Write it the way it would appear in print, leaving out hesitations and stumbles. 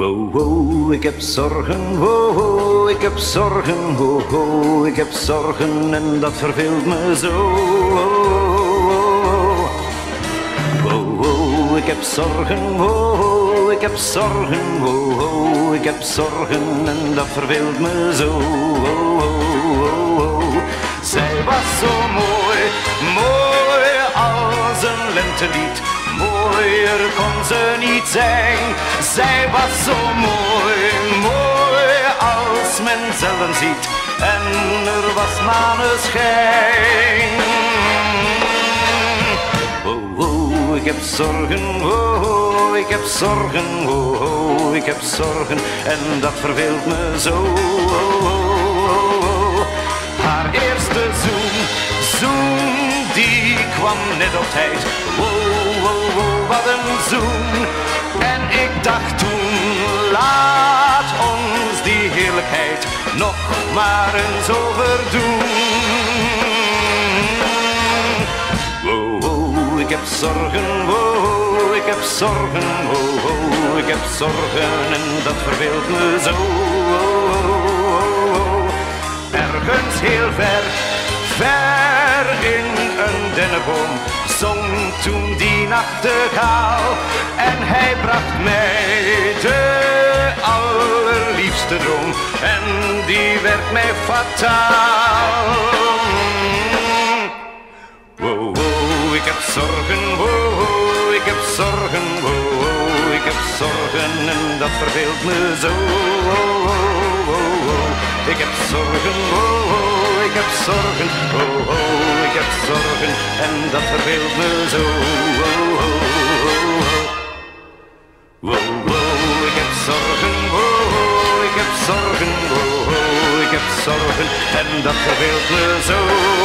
Wow, wow, ik heb zorgen, wow, wow, ik heb zorgen, wow, wow, ik heb zorgen en dat verveelt me zo. Wow, wow, ik heb zorgen, wow, wow, ik heb zorgen, wow, wow, ik heb zorgen en dat verveelt me zo. Zij was zo mooi, mooi als een lentelied. Mooier kon ze niet zijn. Zij was zo mooi, mooi als men zelden ziet. En er was maneschijn. Oh, oh, ik heb zorgen, oh, oh, ik heb zorgen, oh, oh, ik heb zorgen. En dat verveelt me zo. Oh, oh, oh. Haar eerste zoen, die kwam net op tijd. Wow, wow, wow, wat een zoen. En ik dacht toen, laat ons die heerlijkheid nog maar eens overdoen. Wow, wow, ik heb zorgen, wow, ik heb zorgen, wow, wow, ik heb zorgen en dat verveelt me zo. Ergens heel ver, ver in een dennenboom zong toen die nachtegaal. En hij bracht mij de allerliefste droom en die werd mij fataal. Wow, wow, ik heb zorgen, wow, wow, ik heb zorgen, wow, wow, ik heb zorgen en dat verveelt me zo. Wow, wow, wow, wow. Ik heb zorgen, oh, oh, ik heb zorgen, oh, oh, ik heb zorgen en dat verveelt me zo. Oh, oh, oh, oh. Wow, wow, ik heb zorgen, oh, oh, ik heb zorgen, oh, oh, ik heb zorgen en dat verveelt me zo.